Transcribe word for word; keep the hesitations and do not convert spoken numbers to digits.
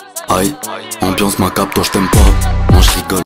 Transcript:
Aïe, ambiance macabre, toi je t'aime pas. Moi je rigole.